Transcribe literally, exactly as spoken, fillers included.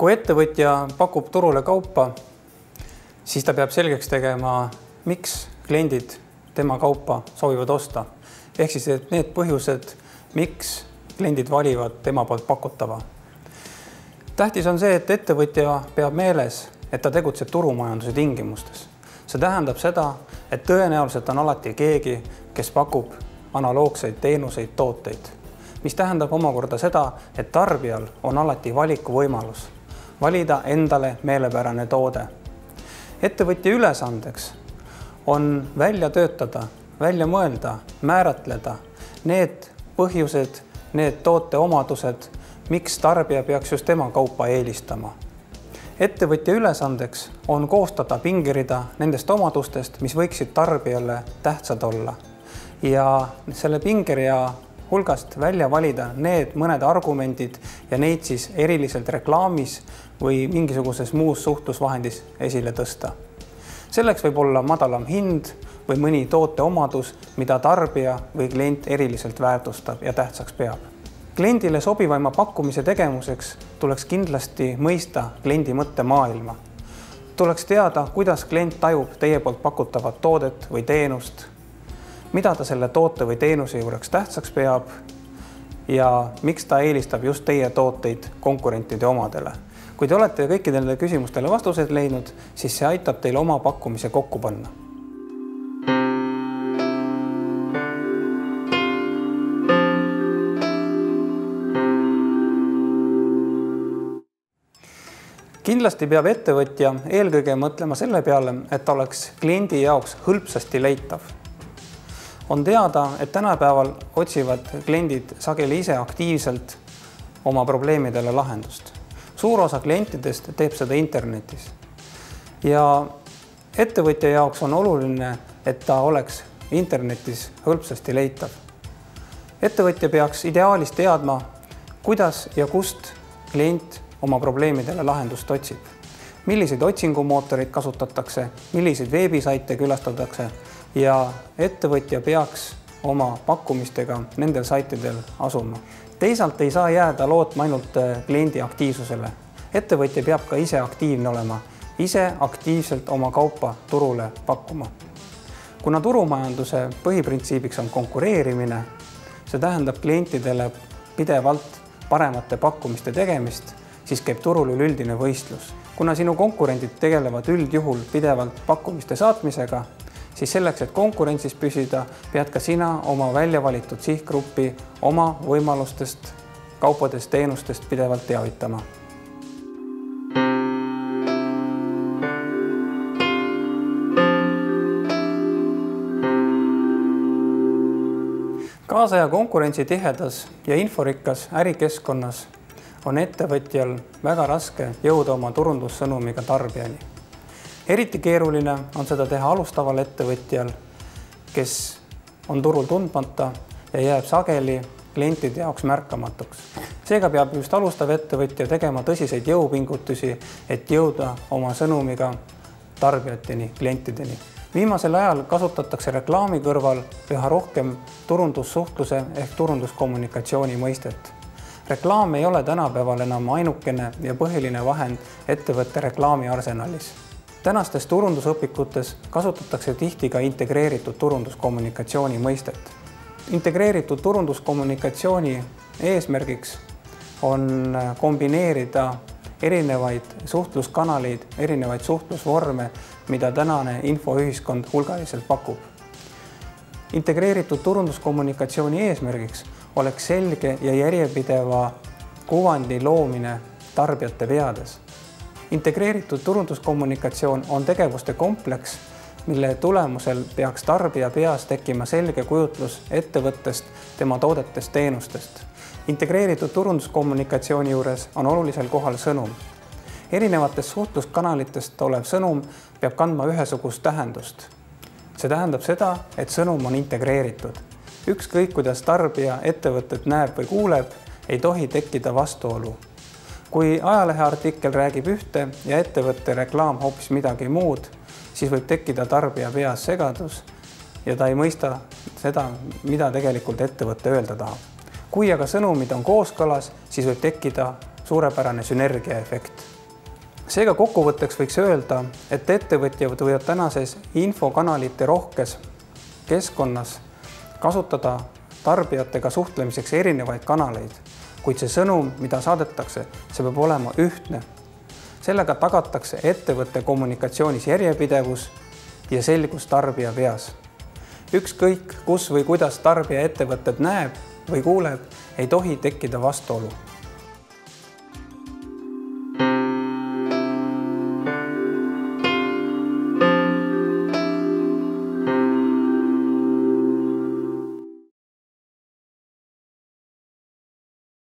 Kui ettevõtja pakub turule kaupa, siis ta peab selgeks tegema, miks kliendid tema kaupa soovivad osta. Ehk siis et need põhjused, miks kliendid valivad tema poolt pakutava. Tähtis on see, et ettevõtja peab meeles, et ta tegutseb turumajanduse tingimustes. See tähendab seda, et tõenäoliselt on alati keegi, kes pakub analoogseid teenuseid, tooteid, mis tähendab omakorda seda, et tarbijal on alati valiku võimalus valida endale meelepärane toode. Ettevõtja ülesandeks on välja töötada, välja mõelda, määratleda need põhjused, need toote omadused, miks tarbija peaks just tema kaupa eelistama. Ettevõtja ülesandeks on koostada pingirida nendest omadustest, mis võiksid tarbijale tähtsad olla. Ja selle pingeria hulgast välja valida need mõned argumendid ja neid siis eriliselt reklaamis või mingisuguses muus suhtlusvahendis esile tõsta. Selleks võib olla madalam hind või mõni toote omadus, mida tarbija või klient eriliselt väärtustab ja tähtsaks peab. Kliendile sobivaima pakkumise tegemuseks tuleks kindlasti mõista kliendi mõttemaailma. Tuleks teada, kuidas klient tajub teie poolt pakutavat toodet või teenust, mida ta selle toote või teenuse juureks tähtsaks peab ja miks ta eelistab just teie tooteid konkurentide omadele. Kui te olete kõikidele küsimustele vastused leidnud, siis see aitab teil oma pakkumise kokku panna. Kindlasti peab ettevõtja eelkõige mõtlema selle peale, et oleks kliendi jaoks hõlpsasti leitav. On teada, et tänapäeval otsivad kliendid sageli ise aktiivselt oma probleemidele lahendust. Suur osa klientidest teeb seda internetis. Ja ettevõtja jaoks on oluline, et ta oleks internetis hõlpsasti leitav. Ettevõtja peaks ideaalis teadma, kuidas ja kust klient oma probleemidele lahendust otsib. Milliseid otsingumootoreid kasutatakse, milliseid veebisaite külastatakse ja ettevõtja peaks oma pakkumistega nendel saitidel asuma. Teisalt ei saa jääda lootma ainult kliendi aktiivsusele. Ettevõtja peab ka ise aktiivne olema, ise aktiivselt oma kaupa turule pakkuma. Kuna turumajanduse põhiprintsiibiks on konkureerimine, see tähendab klientidele pidevalt paremate pakkumiste tegemist, siis käib turul üleüldine võistlus. Kuna sinu konkurendid tegelevad üldjuhul pidevalt pakkumiste saatmisega, siis selleks, et konkurentsis püsida, pead ka sina oma välja valitud sihtgruppi oma võimalustest, kaupadest, teenustest pidevalt teavitama. Kaasaja konkurentsi tihedas ja inforikkas ärikeskkonnas on ettevõtjal väga raske jõuda oma turundussõnumiga tarbijani. Eriti keeruline on seda teha alustaval ettevõtjal, kes on turul tundmata ja jääb sageli klientide jaoks märkamatuks. Seega peab just alustav ettevõtja tegema tõsiseid jõupingutusi, et jõuda oma sõnumiga tarbijateni, klientideni. Viimasel ajal kasutatakse reklaami kõrval üha rohkem turundussuhtluse ehk turunduskommunikatsiooni mõistet. Reklaam ei ole tänapäeval enam ainukene ja põhiline vahend ettevõtte reklaami arsenalis. Tänastes turundusõpikutes kasutatakse tihti ka integreeritud turunduskommunikatsiooni mõistet. Integreeritud turunduskommunikatsiooni eesmärgiks on kombineerida erinevaid suhtluskanaleid, erinevaid suhtlusvorme, mida tänane infoühiskond hulgaliselt pakub. Integreeritud turunduskommunikatsiooni eesmärgiks oleks selge ja järjepideva kuvandi loomine tarbijate peades. Integreeritud turunduskommunikatsioon on tegevuste kompleks, mille tulemusel peaks tarbija peas tekkima selge kujutlus ettevõttest, tema toodetest, teenustest. Integreeritud turunduskommunikatsiooni juures on olulisel kohal sõnum. Erinevatest suhtluskanalitest olev sõnum peab kandma ühesugust tähendust. See tähendab seda, et sõnum on integreeritud. Ükskõik, kuidas tarbija ettevõtet näeb või kuuleb, ei tohi tekkida vastuolu. Kui ajaleheartikkel räägib ühte ja ettevõtte reklaam hoopis midagi muud, siis võib tekkida tarbija peas segadus ja ta ei mõista seda, mida tegelikult ettevõtte öelda tahab. Kui aga sõnumid on kooskõlas, siis võib tekkida suurepärane sünergiaefekt. Seega kokkuvõtteks võiks öelda, et ettevõtjad võivad tänases infokanalite rohkes keskkonnas kasutada tarbijatega suhtlemiseks erinevaid kanaleid, kuid see sõnum, mida saadetakse, see peab olema ühtne. Sellega tagatakse ettevõtte kommunikatsioonis järjepidevus ja selgus tarbija peas. Ükskõik, kus või kuidas tarbija ettevõtted näeb või kuuleb, ei tohi tekkida vastuolu.